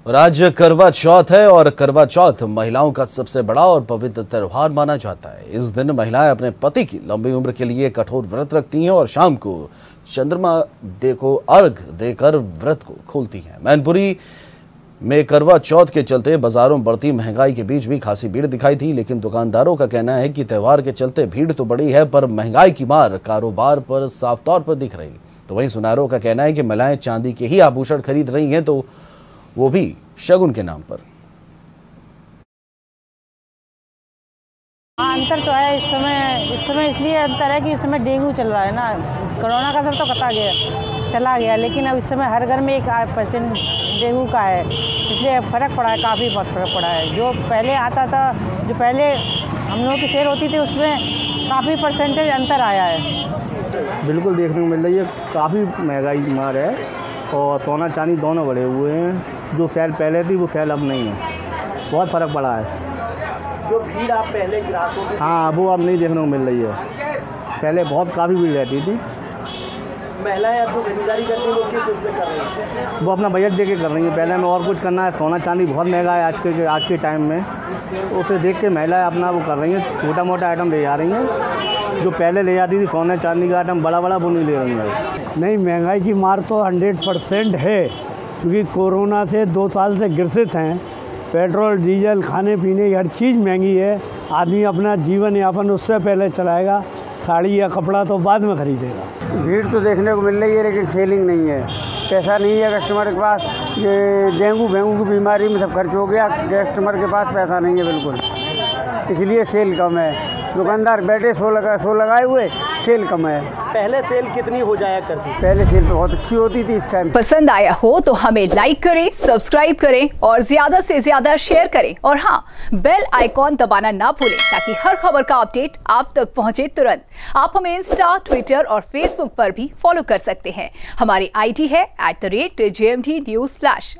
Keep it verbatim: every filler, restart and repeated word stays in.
और आज करवा चौथ है और करवा चौथ महिलाओं का सबसे बड़ा और पवित्र त्योहार माना जाता है। इस दिन महिलाएं अपने पति की लंबी उम्र के लिए कठोर व्रत रखती हैं और शाम को चंद्रमा दे को अर्घ देकर व्रत को खोलती हैं। मैनपुरी में करवा चौथ के चलते बाजारों बढ़ती महंगाई के बीच भी खासी भीड़ दिखाई थी, लेकिन दुकानदारों का कहना है कि त्योहार के चलते भीड़ तो बढ़ी है पर महंगाई की मार कारोबार पर साफ तौर पर दिख रही। तो वहीं सुनारों का कहना है कि महिलाएं चांदी के ही आभूषण खरीद रही हैं, तो वो भी शगुन के नाम पर। हाँ, अंतर तो है। इस समय इस समय इसलिए अंतर है कि इस समय डेंगू चल रहा है ना। कोरोना का सब तो कटा गया चला गया, लेकिन अब इस समय हर घर में एक पेशेंट डेंगू का है, इसलिए फ़र्क पड़ा है, काफ़ी बहुत फ़र्क पड़ा है। जो पहले आता था, जो पहले हम लोगों की सेल होती थी, उसमें काफ़ी परसेंटेज अंतर आया है। बिल्कुल देखने को मिल रही है, काफ़ी महंगाई मार है और सोना चांदी दोनों बढ़े हुए हैं। जो सेल पहले थी वो सेल अब नहीं है, बहुत फ़र्क पड़ा है। जो भीड़ आप पहले ग्राहकों की, हाँ, वो अब नहीं देखने को मिल रही है। पहले बहुत काफ़ी भीड़ रहती थी। महिलाएं अब जो खरीदारी करती हैं वो किस उसमें कर रही हैं? वो अपना बजट दे के कर रही हैं। पहले में और कुछ करना है, सोना चांदी बहुत महंगा है आज के आज के टाइम में, तो उसे देख के महिलाएं अपना वो कर रही हैं, छोटा मोटा आइटम ले जा रही हैं। जो पहले ले जाती थी सोना चांदी का आइटम, बड़ा बड़ा वो नहीं ले रही है। नहीं, महंगाई की मार तो हंड्रेड परसेंट है, क्योंकि कोरोना से दो साल से ग्रसित हैं। पेट्रोल डीजल खाने पीने की हर चीज़ महंगी है। आदमी अपना जीवन यापन उससे पहले चलाएगा, साड़ी या कपड़ा तो बाद में खरीदेगा। भीड़ तो देखने को मिल रही है, लेकिन सेलिंग नहीं है, पैसा नहीं है कस्टमर के पास। ये डेंगू डेंगू की बीमारी में सब खर्च हो गया, कस्टमर के पास पैसा नहीं है बिल्कुल, इसलिए सेल कम है। दुकानदार बैठे सो लगा सो लगाए हुए, सेल कम है। पहले सेल कितनी हो जाया करती? पहले सेल तो बहुत अच्छी होती थी। इस टाइम पसंद आया हो तो हमें लाइक करें, सब्सक्राइब करें और ज्यादा से ज्यादा शेयर करें। और हाँ, बेल आइकॉन दबाना ना भूलें ताकि हर खबर का अपडेट आप तक पहुंचे तुरंत। आप हमें इंस्टा, ट्विटर और फेसबुक पर भी फॉलो कर सकते हैं। हमारी आई डी है at the rate J M D news flash.